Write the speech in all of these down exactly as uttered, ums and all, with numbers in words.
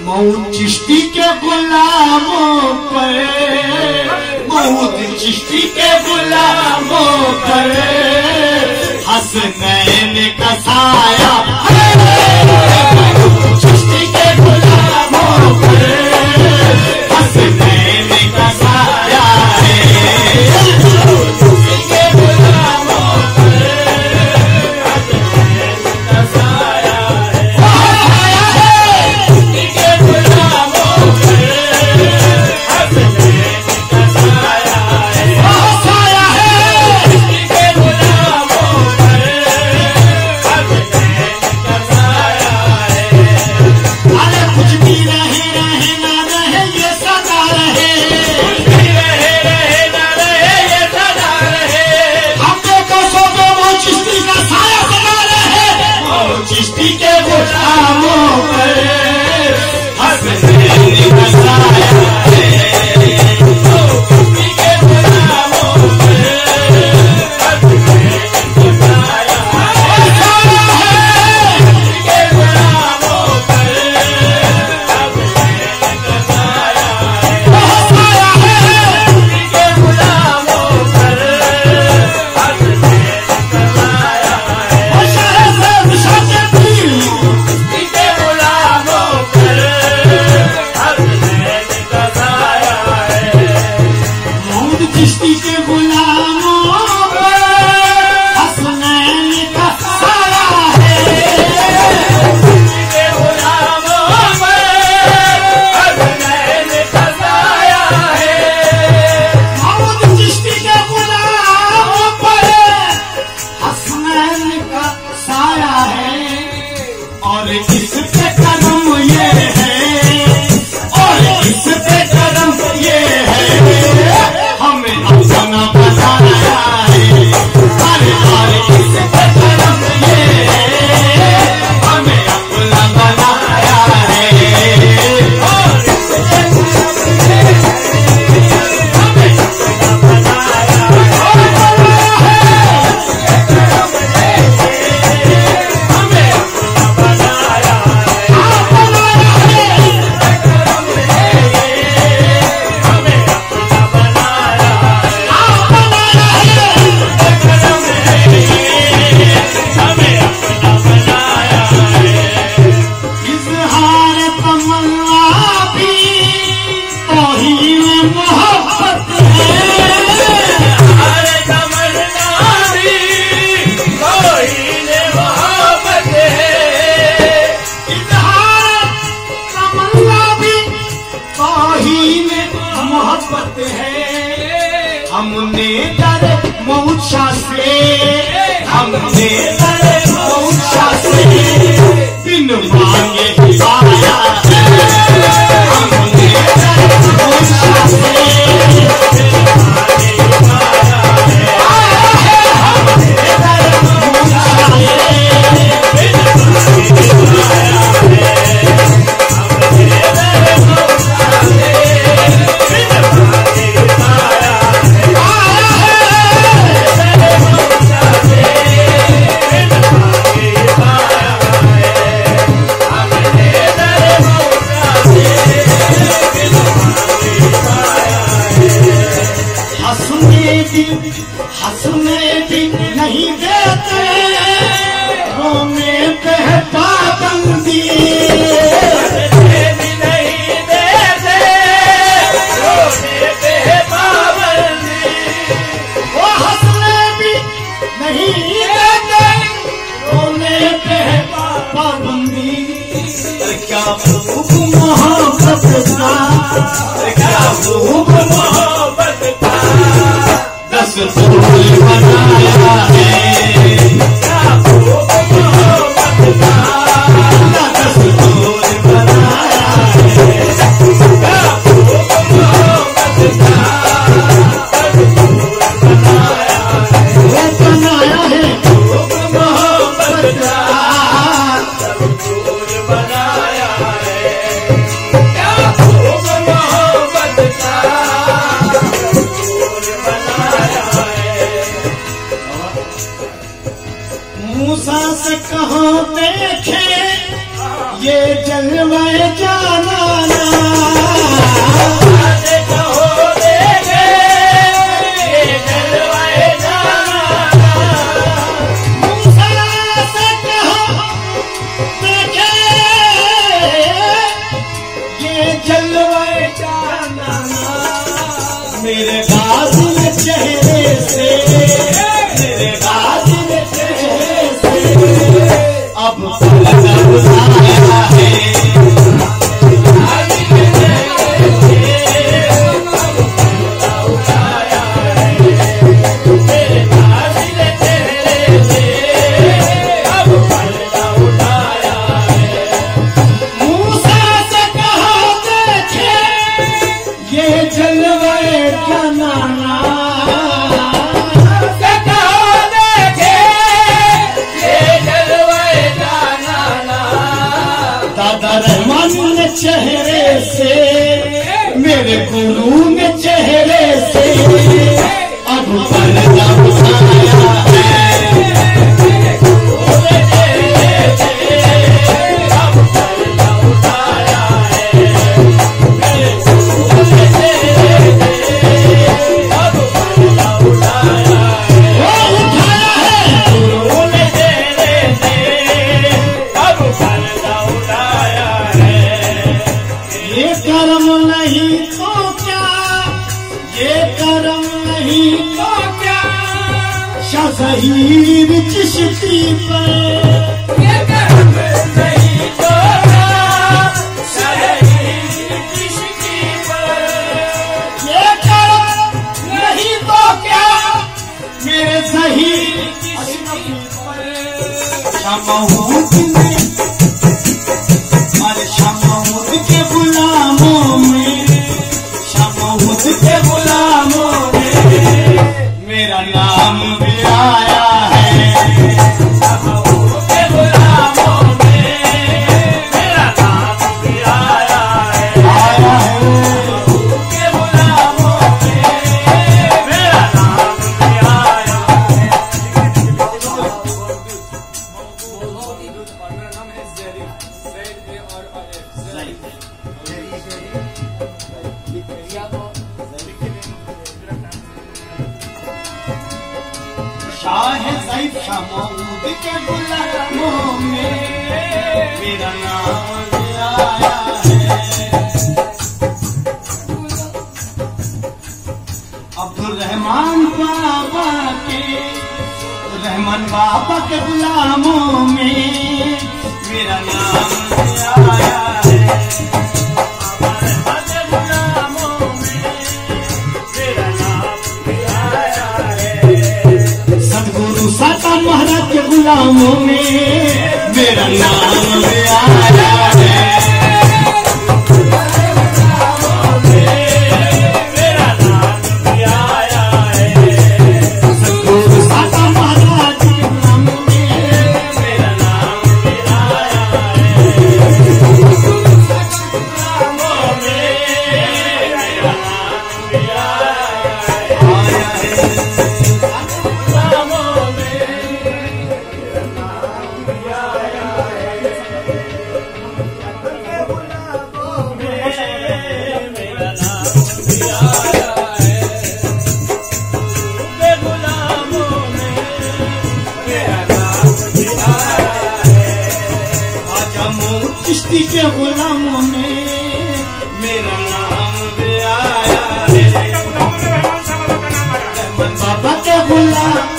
मऊद चिश्ती के गुलामों पर, मऊद चिश्ती के गुलामों पर हसनैन का साया, मऊद चिश्ती के गुलामों पर हसनैन का साया है, मऊद चिश्ती के गुलामों पर हसनैन का साया हमने दर मऊद शाह से, हमने दर मऊद शाह से बिन मांगे पाया है, हमने दर मऊद शाह से बिन मांगे पाया है, हमने दर मऊद शाह से बिन मांगे पाया है, हमने दर मऊद शाह से बिन मांगे पाया है। हंसने भी नहीं देते, रोने पे है पाबंदी, हंसने भी नहीं देते, रोने पे है पाबंदी, वो हंसने भी नहीं देते, रोने पे है पाबंदी। क्या हुक्म मोहब्बत का, क्या हुक्म मोहब्बत का, दस फूल बनाया है, क्या हुक्म मोहब्बत का, दस फूल बनाया है, क्या हुक्म मोहब्बत का, दस फूल बनाया है, वो बनाया है हुक्म मोहब्बत का, दस फूल बनाया है, क्या हुक्म मोहब्बत का, दस फूल बनाया है। बुलाया है। चेहरे से मेरे गुरु ने चेहरे से अब पर्दा उठाया है। अब पर्दा उठाया है। मेरे गुरु ने चेहरे से अब पर्दा उठाया है। वो उठाया है गुरु ने चेहरे से अब पर्दा उठाया है। ये कर्म नहीं तो क्या, ये कर्म नहीं तो क्या, शज़हीर चिश्ती पर। ये कर्म नहीं तो क्या, शज़हीर चिश्ती पर। ये कर्म नहीं तो क्या, मेरे ज़हीर चिश्ती पर। शमऊद ने अरे शमऊद के गुलामों में, शमऊद के गुलामों में मेरा नाम भी आया है। शमऊद के गुलामों में मेरा नाम भी आया है। आया है शमऊद के गुलामों में मेरा नाम भी आया है। शाह ज़ैफ़ शमऊद के गुलामों में मेरा नाम आया है। अब्दुल रहमान बाबा के, रहमान बाबा के गुलामों में मेरा नाम आया है। साता महाराज के गुलामों में मेरा नाम आया है। मेरा नाम भी आया है। सतगुरु साता महाराज के गुलामों में मेरा नाम भी आया है। सतगुरु साता गुलामों में मेरा नाम भी आया है। चिश्ती के गुलामों में मेरा नाम भी आया है। बाबा के गुलाम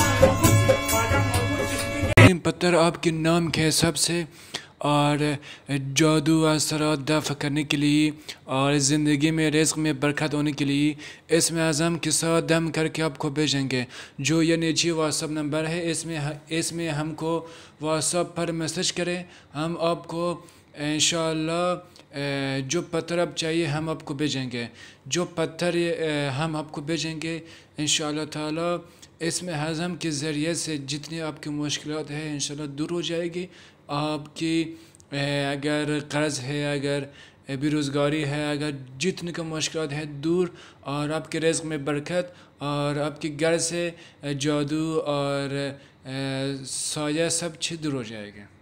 पत्थर आपके नाम के हिसाब से और जादू असरात दफ़ करने के लिए और ज़िंदगी में रिज़्क़ में बरकत होने के लिए इसमें आज़म के साथ दम करके आपको भेजेंगे। जो ये नीचे व्हाट्सअप नंबर है इसमें इसमें हमको व्हाट्सअप पर मैसेज करें। हम आपको इंशाअल्लाह जो पत्थर आप चाहिए हम आपको भेजेंगे। जो पत्थर हम आपको भेजेंगे इंशाअल्लाह ताला इसमें हज़म के ज़रिए से जितनी आपकी मुश्किलात है इंशाअल्लाह दूर हो जाएगी। आपकी अगर कर्ज़ है, अगर बेरोज़गारी है, अगर जितनी का मुश्किलात है दूर और आपके रिज़्क़ में बरकत और आपके घर से जादू और साया सब चीज़ दूर हो जाएगा।